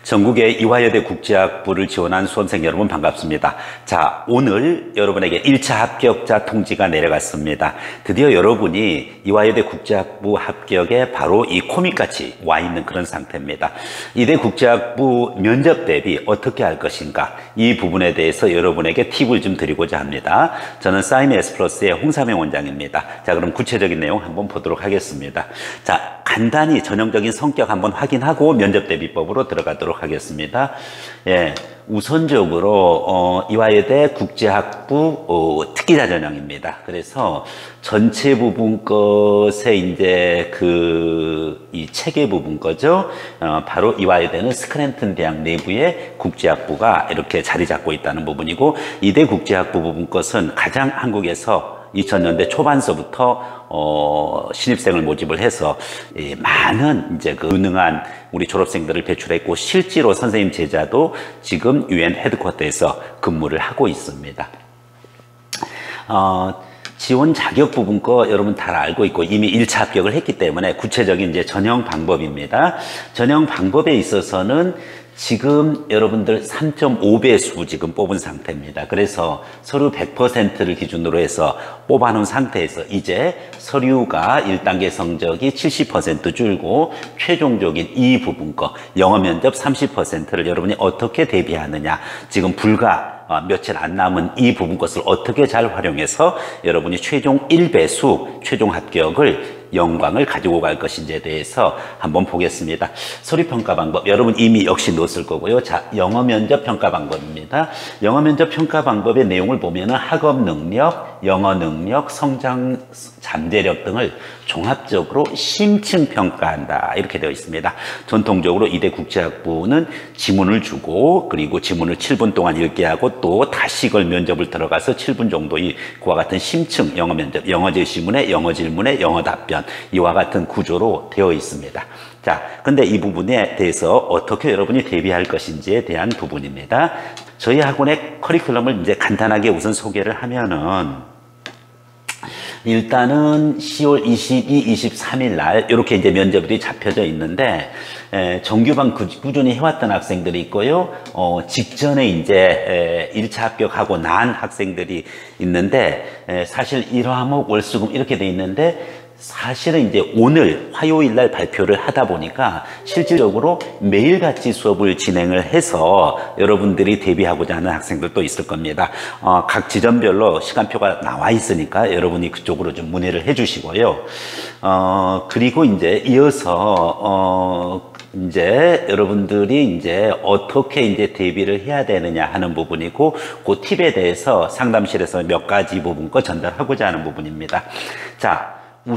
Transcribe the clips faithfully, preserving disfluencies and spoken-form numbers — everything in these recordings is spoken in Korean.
전국의 이화여대 국제학부를 지원한 수험생 여러분 반갑습니다. 자, 오늘 여러분에게 일 차 합격자 통지가 내려갔습니다. 드디어 여러분이 이화여대 국제학부 합격에 바로 이 코믹같이 와 있는 그런 상태입니다. 이대 국제학부 면접 대비 어떻게 할 것인가, 이 부분에 대해서 여러분에게 팁을 좀 드리고자 합니다. 저는 사이미 S플러스의 홍삼영 원장입니다. 자, 그럼 구체적인 내용 한번 보도록 하겠습니다. 자, 간단히 전형적인 성격 한번 확인하고 면접 대비법으로 들어가도록 하겠습니다. 예, 우선적으로 어, 이화여대 국제학부 어, 특기자 전형입니다. 그래서 전체 부분 것에 이제 그 이 체계 부분 거죠. 어, 바로 이화여대는 스크랜튼 대학 내부에 국제학부가 이렇게 자리 잡고 있다는 부분이고, 이대 국제학부 부분 것은 가장 한국에서 이천 년대 초반서부터 어, 신입생을 모집을 해서 예, 많은 이제 그 유능한 우리 졸업생들을 배출했고, 실제로 선생님 제자도 지금 유엔 헤드쿼터에서 근무를 하고 있습니다. 어, 지원 자격 부분 거 여러분 다 알고 있고 이미 일 차 합격을 했기 때문에 구체적인 이제 전형 방법입니다. 전형 방법에 있어서는 지금 여러분들 삼 점 오 배수 지금 뽑은 상태입니다. 그래서 서류 백 퍼센트를 기준으로 해서 뽑아놓은 상태에서 이제 서류가 일 단계 성적이 칠십 퍼센트 줄고 최종적인 이 부분 거 영어 면접 삼십 퍼센트를 여러분이 어떻게 대비하느냐, 지금 불과 어, 며칠 안 남은 이 부분 것을 어떻게 잘 활용해서 여러분이 최종 일 배수 최종 합격을 영광을 가지고 갈 것인지에 대해서 한번 보겠습니다. 서류평가 방법 여러분 이미 역시 넣었을 거고요. 자, 영어 면접 평가 방법입니다. 영어 면접 평가 방법의 내용을 보면은 학업 능력, 영어 능력, 성장 잠재력 등을 종합적으로 심층 평가한다, 이렇게 되어 있습니다. 전통적으로 이대 국제학부는 지문을 주고 그리고 지문을 칠 분 동안 읽게 하고 또 다시 걸 면접을 들어가서 칠 분 정도의 그와 같은 심층 영어 면접, 영어 제시문에 영어 질문에 영어 답변, 이와 같은 구조로 되어 있습니다. 자, 근데 이 부분에 대해서 어떻게 여러분이 대비할 것인지에 대한 부분입니다. 저희 학원의 커리큘럼을 이제 간단하게 우선 소개를 하면은, 일단은 시월 이십이, 이십삼 일 날 이렇게 이제 면접이 잡혀져 있는데, 에, 정규반 구, 꾸준히 해왔던 학생들이 있고요. 어, 직전에 이제 에, 일 차 합격하고 난 학생들이 있는데, 에, 사실 일화목 월수금 이렇게 돼 있는데, 사실은 이제 오늘 화요일 날 발표를 하다 보니까 실질적으로 매일같이 수업을 진행을 해서 여러분들이 대비하고자 하는 학생들도 있을 겁니다. 어, 각 지점별로 시간표가 나와 있으니까 여러분이 그쪽으로 좀 문의를 해 주시고요. 어, 그리고 이제 이어서 어, 이제 여러분들이 이제 어떻게 이제 대비를 해야 되느냐 하는 부분이고, 그 팁에 대해서 상담실에서 몇 가지 부분 거 전달하고자 하는 부분입니다. 자,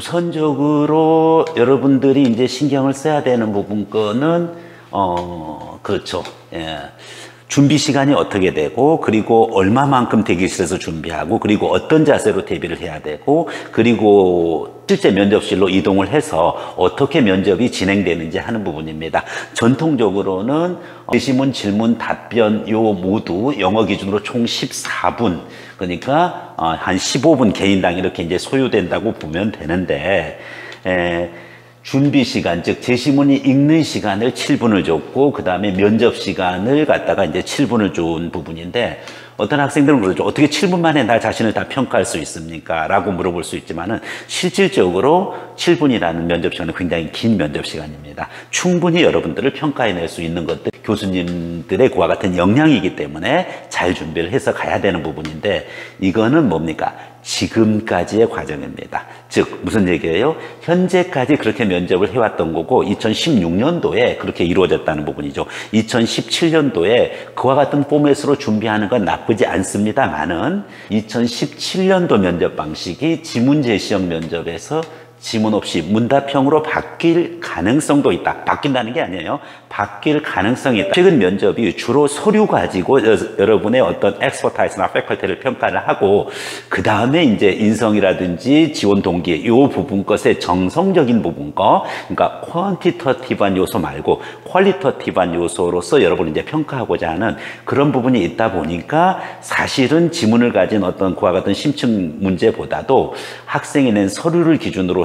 우선적으로 여러분들이 이제 신경을 써야 되는 부분 거는 어 그렇죠. 예. 준비 시간이 어떻게 되고, 그리고 얼마만큼 대기실에서 준비하고, 그리고 어떤 자세로 대비를 해야 되고, 그리고 실제 면접실로 이동을 해서 어떻게 면접이 진행되는지 하는 부분입니다. 전통적으로는 제시문, 질문, 답변 요 모두 영어 기준으로 총 십사 분, 그러니까 한 십오 분 개인당 이렇게 이제 소요된다고 보면 되는데, 에, 준비 시간, 즉 제시문이 읽는 시간을 칠 분을 줬고, 그 다음에 면접 시간을 갖다가 이제 칠 분을 준 부분인데, 어떤 학생들은 그러죠. 어떻게 칠 분 만에 나 자신을 다 평가할 수 있습니까? 라고 물어볼 수 있지만은, 실질적으로 칠 분이라는 면접 시간은 굉장히 긴 면접 시간입니다. 충분히 여러분들을 평가해낼 수 있는 것들, 교수님들의 그와 같은 역량이기 때문에 잘 준비를 해서 가야 되는 부분인데, 이거는 뭡니까? 지금까지의 과정입니다. 즉 무슨 얘기예요? 현재까지 그렇게 면접을 해왔던 거고, 이천십육 년도에 그렇게 이루어졌다는 부분이죠. 이천십칠 년도에 그와 같은 포맷으로 준비하는 건 나쁘지 않습니다만은, 이천십칠 년도 면접 방식이 지문 제시형 면접에서 지문 없이 문답형으로 바뀔 가능성도 있다. 바뀐다는 게 아니에요. 바뀔 가능성이 있다. 최근 면접이 주로 서류 가지고 여러분의 어떤 엑스퍼타이즈나 패컬티를 평가를 하고, 그 다음에 이제 인성이라든지 지원 동기 요 부분 것의 정성적인 부분 거, 그러니까 퀀티터티브한 요소 말고 퀄리터티브한 요소로서 여러분이 이제 평가하고자 하는 그런 부분이 있다 보니까, 사실은 지문을 가진 어떤 그와 같은 심층 문제보다도 학생이 낸 서류를 기준으로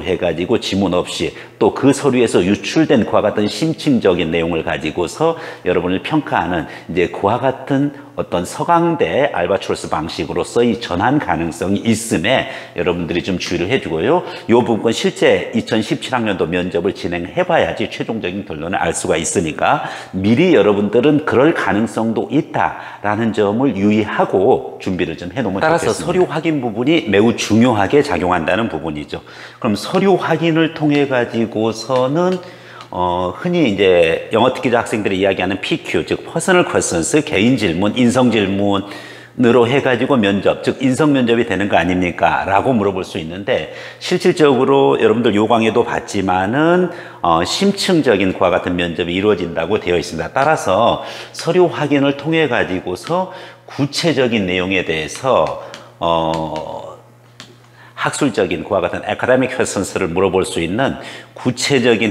해가지고 지문 없이 또 그 서류에서 유출된 그와 같은 심층적인 내용을 가지고서 여러분을 평가하는 이제 그와 같은 어떤 서강대 알바트로스 방식으로서 이 전환 가능성이 있음에 여러분들이 좀 주의를 해주고요. 이 부분 실제 이천십칠 학년도 면접을 진행해봐야지 최종적인 결론을 알 수가 있으니까 미리 여러분들은 그럴 가능성도 있다라는 점을 유의하고 준비를 좀 해놓으면 따라서 좋겠습니다. 서류 확인 부분이 매우 중요하게 작용한다는 부분이죠. 그럼 서류 확인을 통해 가지고서는 어, 흔히 이제 영어 특기자 학생들이 이야기하는 피큐, 즉 퍼스널 퀘스천스, 개인 질문, 인성 질문으로 해가지고 면접, 즉 인성 면접이 되는 거 아닙니까? 라고 물어볼 수 있는데 실질적으로 여러분들 요강에도 봤지만은 어, 심층적인 그와 같은 면접이 이루어진다고 되어 있습니다. 따라서 서류 확인을 통해 가지고서 구체적인 내용에 대해서 어, 학술적인 그와 같은 에카데믹 퀘스천스를 물어볼 수 있는 구체적인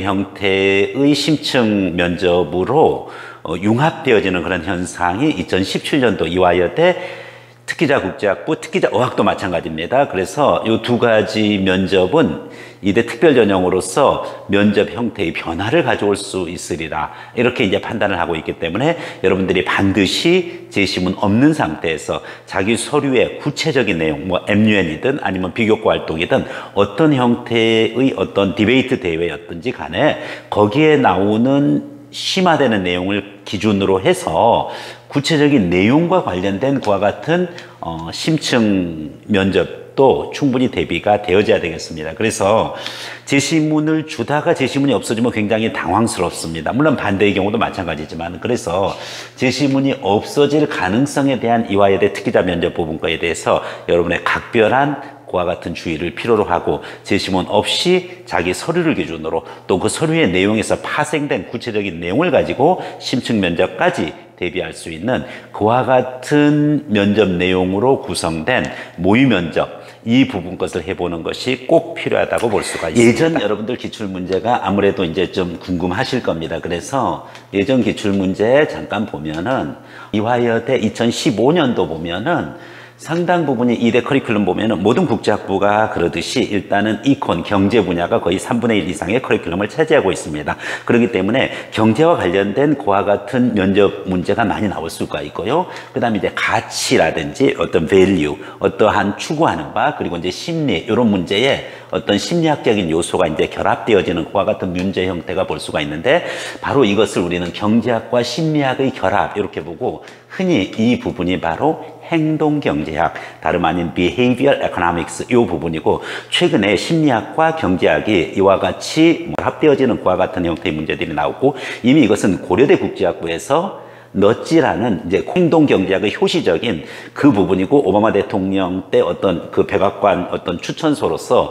형태의 심층 면접으로 어, 융합되어지는 그런 현상이 이천십칠 년도 이화여대 특기자 국제학부, 특기자 어학도 마찬가지입니다. 그래서 이 두 가지 면접은 이대 특별전형으로서 면접 형태의 변화를 가져올 수 있으리라 이렇게 이제 판단을 하고 있기 때문에 여러분들이 반드시 제시문 없는 상태에서 자기 서류의 구체적인 내용, 뭐 엠유엔이든 아니면 비교과 활동이든 어떤 형태의 어떤 디베이트 대회였든지 간에 거기에 나오는 심화되는 내용을 기준으로 해서 구체적인 내용과 관련된 그와 같은 어, 심층 면접도 충분히 대비가 되어져야 되겠습니다. 그래서 제시문을 주다가 제시문이 없어지면 굉장히 당황스럽습니다. 물론 반대의 경우도 마찬가지지만 그래서 제시문이 없어질 가능성에 대한 이화여대 특기자 면접 부분과에 대해서 여러분의 각별한 그와 같은 주의를 필요로 하고 제시문 없이 자기 서류를 기준으로 또 그 서류의 내용에서 파생된 구체적인 내용을 가지고 심층 면접까지 대비할 수 있는 그와 같은 면접 내용으로 구성된 모의 면접 이 부분 것을 해보는 것이 꼭 필요하다고 볼 수가 있습니다. 예전 여러분들 기출문제가 아무래도 이제 좀 궁금하실 겁니다. 그래서 예전 기출문제 잠깐 보면은 이화여대 이천십오 년도 보면은 상당 부분이 이대 커리큘럼 보면은 모든 국제학부가 그러듯이 일단은 이콘 경제 분야가 거의 삼분의 일 이상의 커리큘럼을 차지하고 있습니다. 그렇기 때문에 경제와 관련된 그와 같은 면접 문제가 많이 나올 수가 있고요. 그 다음에 이제 가치라든지 어떤 value, 어떠한 추구하는 바, 그리고 이제 심리, 이런 문제에 어떤 심리학적인 요소가 이제 결합되어지는 그와 같은 문제 형태가 볼 수가 있는데 바로 이것을 우리는 경제학과 심리학의 결합 이렇게 보고 흔히 이 부분이 바로 행동경제학, 다름 아닌 behavioral economics 이 부분이고 최근에 심리학과 경제학이 이와 같이 합되어지는 그와 같은 형태의 문제들이 나오고 이미 이것은 고려대 국제학부에서 너찌라는 이제 행동경제학의 효시적인 그 부분이고 오바마 대통령 때 어떤 그 백악관 어떤 추천서로서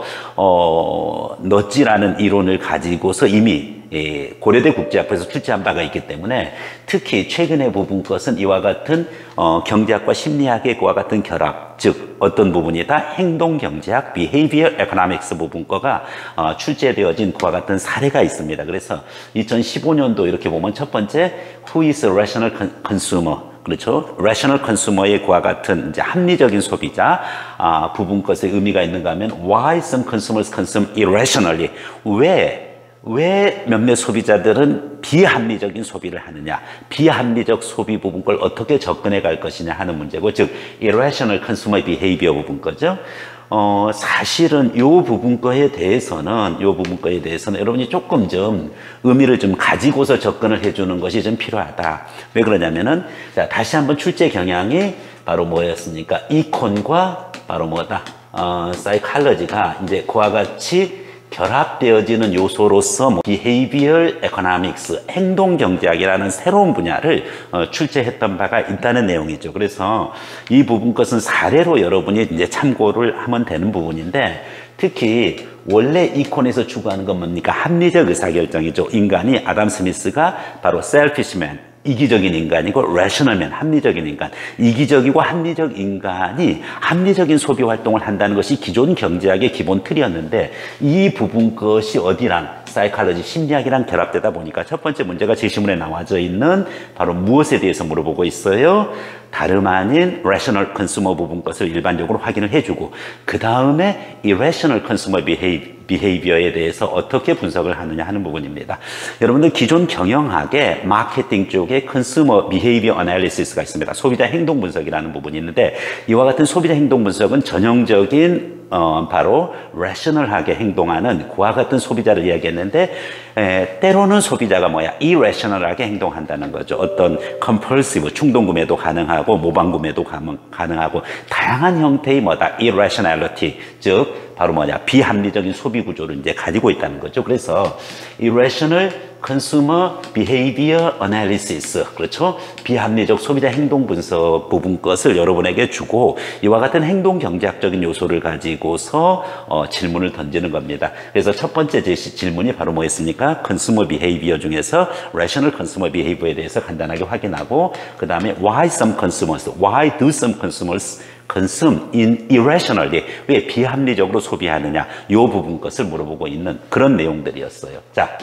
어 너찌라는 이론을 가지고서 이미 예, 고려대 국제학부에서 출제한 바가 있기 때문에 특히 최근에 부분 것은 이와 같은 어, 경제학과 심리학의 그와 같은 결합, 즉 어떤 부분이다 행동경제학, behavior economics 부분 거가 어, 출제되어진 그와 같은 사례가 있습니다. 그래서 이천십오 년도 이렇게 보면 첫 번째 Who is a rational consumer? 그렇죠. rational consumer의 그와 같은 이제 합리적인 소비자 아, 부분 것의 의미가 있는가 하면 Why some consumers consume irrationally? 왜 왜 몇몇 소비자들은 비합리적인 소비를 하느냐, 비합리적 소비 부분 걸 어떻게 접근해 갈 것이냐 하는 문제고, 즉 irrational consumer behavior 부분 거죠. 어, 사실은 요 부분 거에 대해서는 요 부분 거에 대해서는 여러분이 조금 좀 의미를 좀 가지고서 접근을 해주는 것이 좀 필요하다. 왜 그러냐면은 자 다시 한번 출제 경향이 바로 뭐였습니까? 이콘과 바로 뭐다? 어, 사이칼러지가 이제 그와 같이 결합되어지는 요소로서 뭐 behavioral economics, 행동경제학이라는 새로운 분야를 어, 출제했던 바가 있다는 내용이죠. 그래서 이 부분 것은 사례로 여러분이 이제 참고를 하면 되는 부분인데 특히 원래 이콘에서 추구하는 건 뭡니까? 합리적 의사결정이죠. 인간이 아담 스미스가 바로 selfish man, 이기적인 인간이고 rational man, 합리적인 인간. 이기적이고 합리적 인간이 합리적인 소비 활동을 한다는 것이 기존 경제학의 기본 틀이었는데 이 부분 것이 어디랑 사이칼러지 심리학이랑 결합되다 보니까 첫 번째 문제가 제시문에 나와져 있는 바로 무엇에 대해서 물어보고 있어요? 다름 아닌 rational consumer 부분 것을 일반적으로 확인을 해주고 그 다음에 irrational consumer 비헤이비어에 대해서 어떻게 분석을 하느냐 하는 부분입니다. 여러분들 기존 경영학에 마케팅 쪽에 컨슈머 비헤이비어 어널리시스가 있습니다. 소비자 행동 분석이라는 부분이 있는데 이와 같은 소비자 행동 분석은 전형적인 어, 바로 rational하게 행동하는 그와 같은 소비자를 이야기했는데 에, 때로는 소비자가 뭐야 irrational하게 행동한다는 거죠. 어떤 compulsive 충동 구매도 가능하고 모방 구매도 가능하고 다양한 형태의 뭐다 irrationality 즉 바로 뭐냐 비합리적인 소비 구조를 이제 가지고 있다는 거죠. 그래서 irrational consumer behavior analysis 그렇죠? 비합리적 소비자 행동 분석 부분 것을 여러분에게 주고 이와 같은 행동 경제학적인 요소를 가지고서 어, 질문을 던지는 겁니다. 그래서 첫 번째 제시 질문이 바로 뭐였습니까? consumer behavior 중에서 rational consumer behavior에 대해서 간단하게 확인하고 그 다음에 why some consumers, why do some consumers consume in irrationally 왜 비합리적으로 소비하느냐 이 부분 것을 물어보고 있는 그런 내용들이었어요. 자,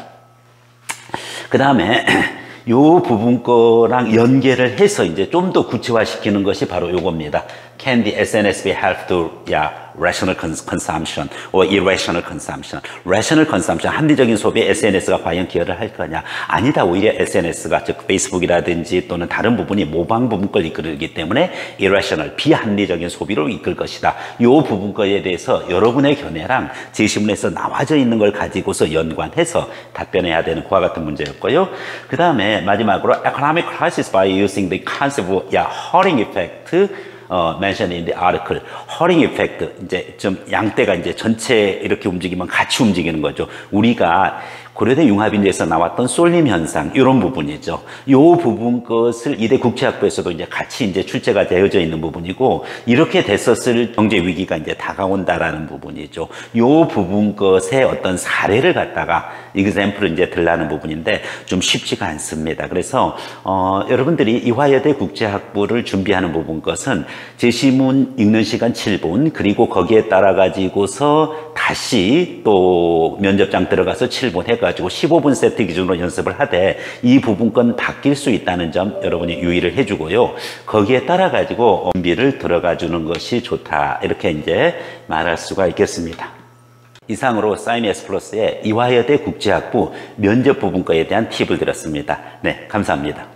그 다음에 요 부분 거랑 연계를 해서 이제 좀 더 구체화시키는 것이 바로 요겁니다. Can the 에스엔에스 be helped to yeah, rational consumption or irrational consumption? rational consumption, 합리적인 소비에 에스엔에스가 과연 기여를 할 거냐? 아니다. 오히려 에스엔에스가 즉 페이스북이라든지 또는 다른 부분이 모방 부분 걸 이끌기 때문에 irrational, 비합리적인 소비로 이끌 것이다. 요 부분 거에 대해서 여러분의 견해랑 제시문에서 나와져 있는 걸 가지고서 연관해서 답변해야 되는 그와 같은 문제였고요. 그 다음에 마지막으로 economic crisis by using the concept of yeah, hoarding effect 어, mentioned in the article. hoarding effect. 이제 좀 양떼가 이제 전체 이렇게 움직이면 같이 움직이는 거죠. 우리가 고려대 융합인재에서 나왔던 쏠림 현상 이런 부분이죠. 이 부분 것을 이대 국제학부에서도 이제 같이 이제 출제가 되어져 있는 부분이고 이렇게 됐었을 경제 위기가 이제 다가온다라는 부분이죠. 이 부분 것의 어떤 사례를 갖다가 example을 이제 들라는 부분인데 좀 쉽지가 않습니다. 그래서 어, 여러분들이 이화여대 국제학부를 준비하는 부분 것은 제시문 읽는 시간 칠 분 그리고 거기에 따라 가지고서 다시 또 면접장 들어가서 칠 분 해 가지고 십오 분 세트 기준으로 연습을 하되 이 부분건 바뀔 수 있다는 점 여러분이 유의를 해주고요. 거기에 따라 가지고 준비를 들어가 주는 것이 좋다. 이렇게 이제 말할 수가 있겠습니다. 이상으로 사이미에스 플러스의 이화여대 국제학부 면접 부분과에 대한 팁을 드렸습니다. 네, 감사합니다.